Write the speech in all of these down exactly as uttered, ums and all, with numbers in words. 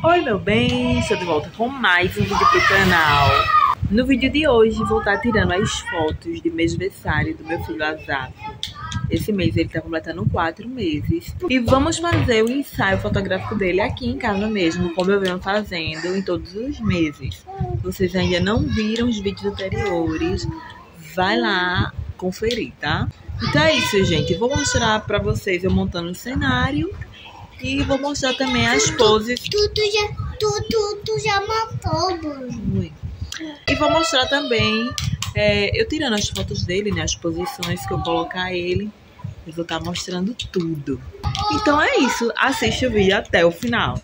Oi meu bem, estou de volta com mais um vídeo pro canal. No vídeo de hoje vou estar tirando as fotos de mêsversário do meu filho Azaf. Esse mês ele está completando quatro meses. E vamos fazer o ensaio fotográfico dele aqui em casa mesmo, como eu venho fazendo em todos os meses. Vocês ainda não viram os vídeos anteriores, vai lá conferir, tá? Então é isso, gente. Vou mostrar pra vocês eu montando o cenário. E vou mostrar também as poses. Tu, tu, já, tu, tu, tu já matou, Bruno. E vou mostrar também, é, eu tirando as fotos dele, né? As posições que eu colocar ele. Eu vou estar mostrando tudo. Então é isso. Assiste o vídeo até o final.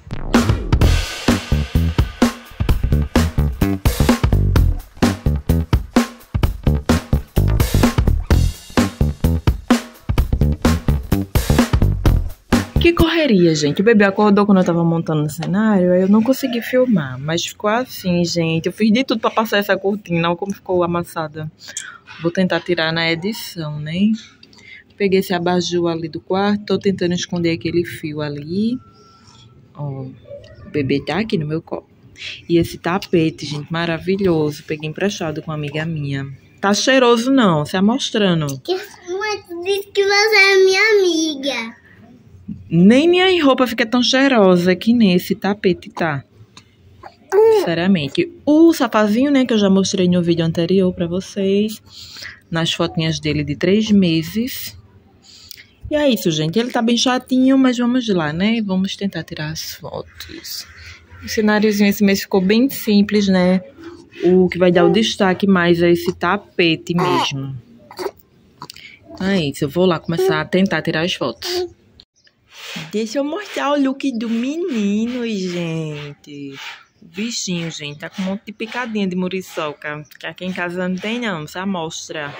Que correria, gente. O bebê acordou quando eu tava montando o cenário, aí eu não consegui filmar, mas ficou assim, gente. Eu fiz de tudo pra passar essa cortina, olha como ficou amassada. Vou tentar tirar na edição, né? Peguei esse abajur ali do quarto, tô tentando esconder aquele fio ali. Ó, o bebê tá aqui no meu colo. E esse tapete, gente, maravilhoso. Peguei emprestado com uma amiga minha. Tá cheiroso não, se amostrando. Mas tu disse que você é minha amiga. Nem minha roupa fica tão cheirosa que nesse tapete, tá? Sinceramente. O sapazinho, né, que eu já mostrei no vídeo anterior pra vocês. Nas fotinhas dele de três meses. E é isso, gente. Ele tá bem chatinho, mas vamos lá, né? Vamos tentar tirar as fotos. O cenáriozinho esse mês ficou bem simples, né? O que vai dar o destaque mais é esse tapete mesmo. É isso, eu vou lá começar a tentar tirar as fotos. Deixa eu mostrar o look do menino, gente. O bichinho, gente, tá com um monte de picadinha de muriçoca. Que aqui em casa não tem não, você amostra.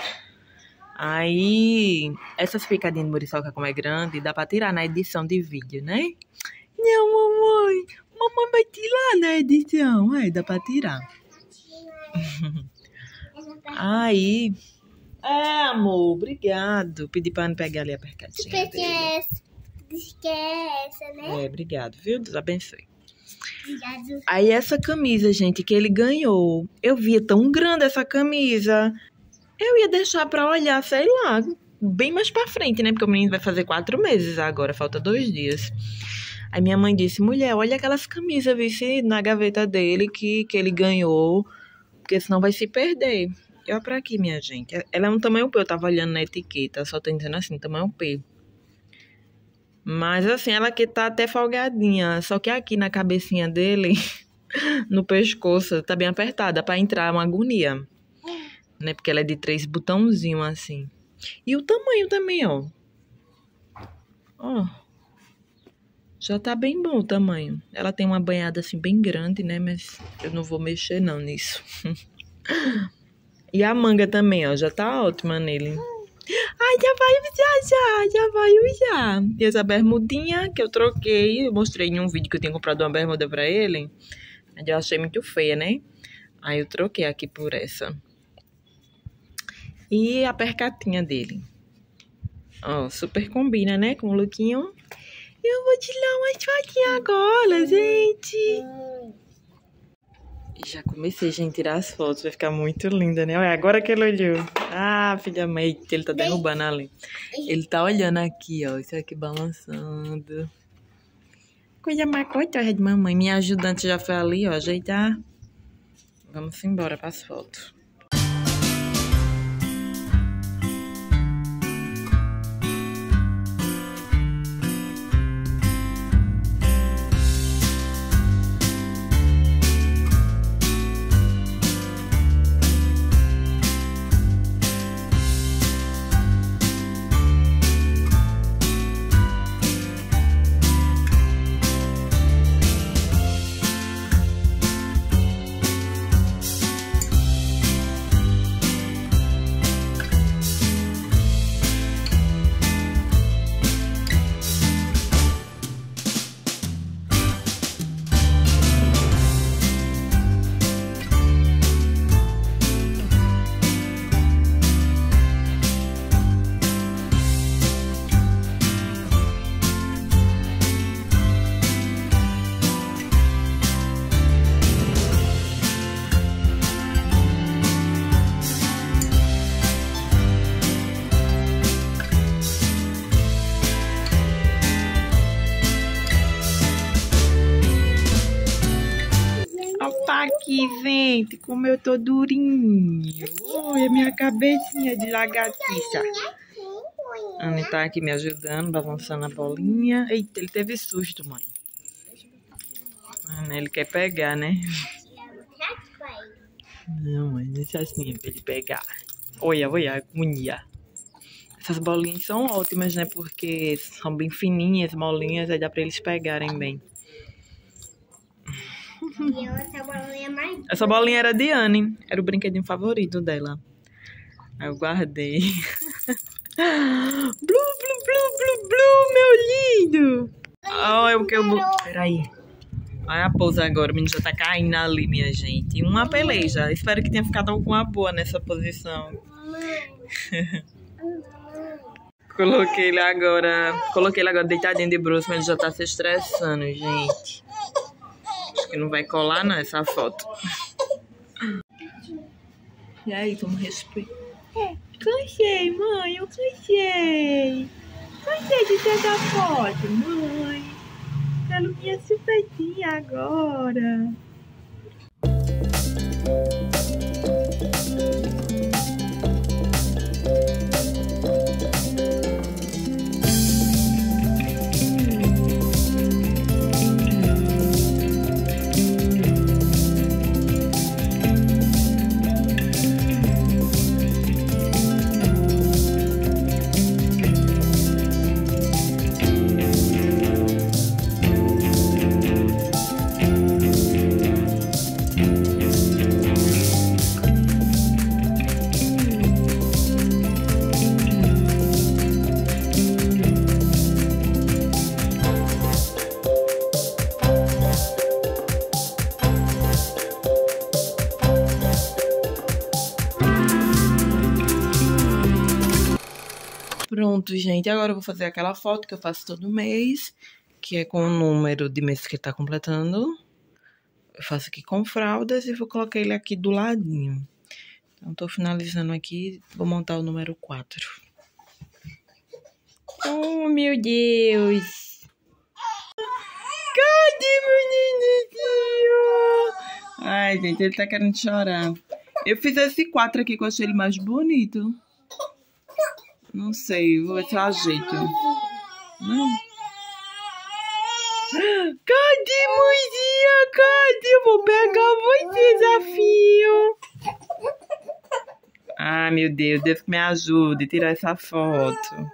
Aí, essas picadinhas de muriçoca, como é grande, dá pra tirar na edição de vídeo, né? Não, mamãe. Mamãe vai tirar na edição. Aí, dá pra tirar. Aí. É, amor, obrigado. Pedi pra não pegar ali a percatinha dele. Diz que é essa, né? É, obrigado, viu? Deus abençoe. Obrigado. Aí essa camisa, gente, que ele ganhou, eu via tão grande essa camisa, eu ia deixar pra olhar, sei lá, bem mais pra frente, né? Porque o menino vai fazer quatro meses agora, falta dois dias. Aí minha mãe disse, mulher, olha aquelas camisas, vice, na gaveta dele que, que ele ganhou, porque senão vai se perder. Olha pra aqui, minha gente. Ela é um tamanho P, eu tava olhando na etiqueta, só tô dizendo assim, tamanho P. Mas assim, ela aqui tá até folgadinha. Só que aqui na cabecinha dele, no pescoço, tá bem apertada. Pra entrar uma agonia. Né? Porque ela é de três botãozinhos assim. E o tamanho também, ó. Ó. Já tá bem bom o tamanho. Ela tem uma banhada assim bem grande, né? Mas eu não vou mexer não nisso. E a manga também, ó. Já tá ótima nele. Ai, já vai usar, já, já vai usar. E essa bermudinha que eu troquei, eu mostrei em um vídeo que eu tinha comprado uma bermuda pra ele. Mas eu achei muito feia, né? Aí eu troquei aqui por essa. E a percatinha dele. Ó, super combina, né? Com o lookinho. Eu vou tirar umas fotinhas agora, gente. Já comecei, gente, a tirar as fotos. Vai ficar muito linda, né? Olha, agora que ele olhou. Ah, filha mãe, ele tá derrubando ali. Ele tá olhando aqui, ó. Isso aqui balançando. Coisa mais coitada de mamãe. Minha ajudante já foi ali, ó, ajeitar. Vamos embora para as fotos. tá aqui, gente, como eu tô durinho. Olha a minha cabecinha de lagartixa. A Anne tá aqui me ajudando, balançando a bolinha. Eita, ele teve susto, mãe. Ah, ele quer pegar, né? Não, mãe, deixa assim pra ele pegar. Olha, olha, agonia. Essas bolinhas são ótimas, né? Porque são bem fininhas, molinhas, aí dá pra eles pegarem bem. Essa bolinha, mais... Essa bolinha era de Anne, era o brinquedinho favorito dela. Aí eu guardei. Blu, blu, blu, blu, blu, meu lindo! Olha o que eu... Peraí. Olha a pousa agora, o menino já tá caindo ali, minha gente. Uma peleja. Espero que tenha ficado alguma boa nessa posição. Coloquei ele agora... Coloquei ele agora deitadinho de bruxo, mas ele já tá se estressando, gente. Acho que não vai colar, não, essa foto. E aí, vamos respirar. Cansei, mãe, eu cansei. Cansei de pegar foto, mãe. Quero minha chupetinha agora. Pronto, gente. Agora eu vou fazer aquela foto que eu faço todo mês, que é com o número de mês que tá completando. Eu faço aqui com fraldas e vou colocar ele aqui do ladinho. Então, tô finalizando aqui. Vou montar o número quatro. Oh, meu Deus! Cadê meu nenenzinho? Ai, gente, ele tá querendo chorar. Eu fiz esse quatro aqui que eu achei ele mais bonito. Não sei, vou ver se eu ajeito. Não. Cadê, mãezinha? Cadê? Eu vou pegar você, desafio. Ah, meu Deus, Deus que me ajude a tirar essa foto.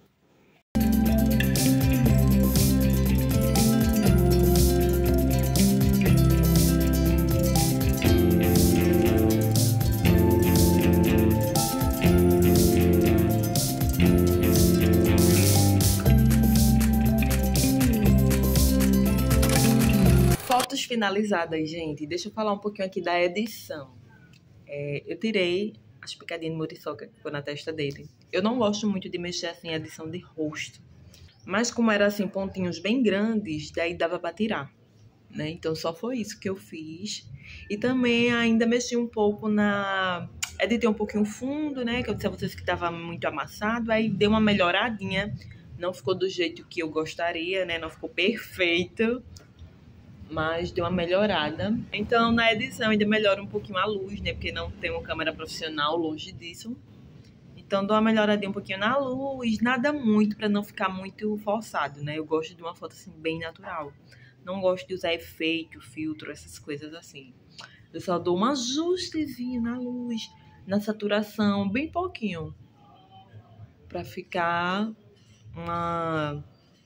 Fotos finalizadas, gente. Deixa eu falar um pouquinho aqui da edição. É, eu tirei as picadinhas de muriçoca que ficou na testa dele. Eu não gosto muito de mexer assim em edição de rosto. Mas como era assim, pontinhos bem grandes, daí dava pra tirar, né? Então só foi isso que eu fiz. E também ainda mexi um pouco na... Editei um pouquinho o fundo, né? Que eu disse a vocês que tava muito amassado. Aí dei uma melhoradinha. Não ficou do jeito que eu gostaria, né? Não ficou perfeito. Mas deu uma melhorada. Então, na edição ainda melhora um pouquinho a luz, né? Porque não tem uma câmera profissional longe disso. Então, dou uma melhoradinha um pouquinho na luz. Nada muito, pra não ficar muito forçado, né? Eu gosto de uma foto, assim, bem natural. Não gosto de usar efeito, filtro, essas coisas assim. Eu só dou um ajustezinho na luz, na saturação, bem pouquinho. Pra ficar uma...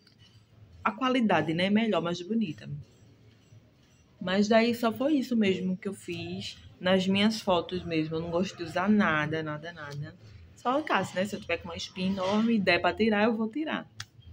a qualidade, né? Melhor, mais bonita. Mas daí só foi isso mesmo que eu fiz nas minhas fotos mesmo. Eu não gosto de usar nada, nada, nada. Só o caso, né? Se eu tiver com uma espinha enorme e der pra tirar, eu vou tirar.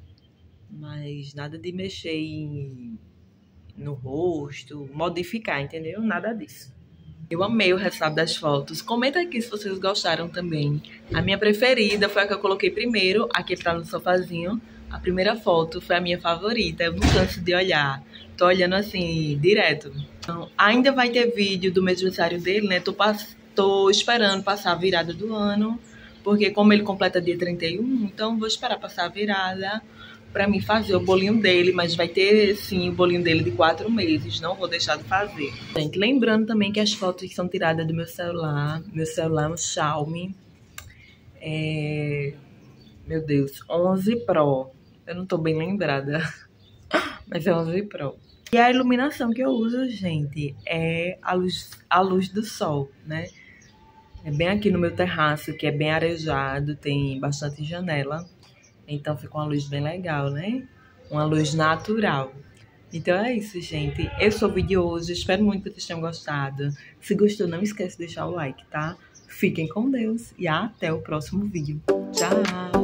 Mas nada de mexer em... no rosto, modificar, entendeu? Nada disso. Eu amei o resultado das fotos. Comenta aqui se vocês gostaram também. A minha preferida foi a que eu coloquei primeiro, a que tá no sofazinho. A primeira foto foi a minha favorita. Eu não canso de olhar. Tô olhando assim, direto. Então, ainda vai ter vídeo do mês aniversário dele, né? Tô, tô esperando passar a virada do ano. Porque como ele completa dia trinta e um, então vou esperar passar a virada pra mim fazer o bolinho dele, mas vai ter, sim, o bolinho dele de quatro meses. Não vou deixar de fazer. Gente, lembrando também que as fotos são tiradas do meu celular. Meu celular é um Xiaomi. É... Meu Deus, onze Pro. Eu não tô bem lembrada, mas é onze Pro. E a iluminação que eu uso, gente, é a luz, a luz do sol, né? É bem aqui no meu terraço, que é bem arejado, tem bastante janela. Então fica uma luz bem legal, né? Uma luz natural. Então é isso, gente. Esse foi o vídeo de hoje. Espero muito que vocês tenham gostado. Se gostou, não esquece de deixar o like, tá? Fiquem com Deus e até o próximo vídeo. Tchau!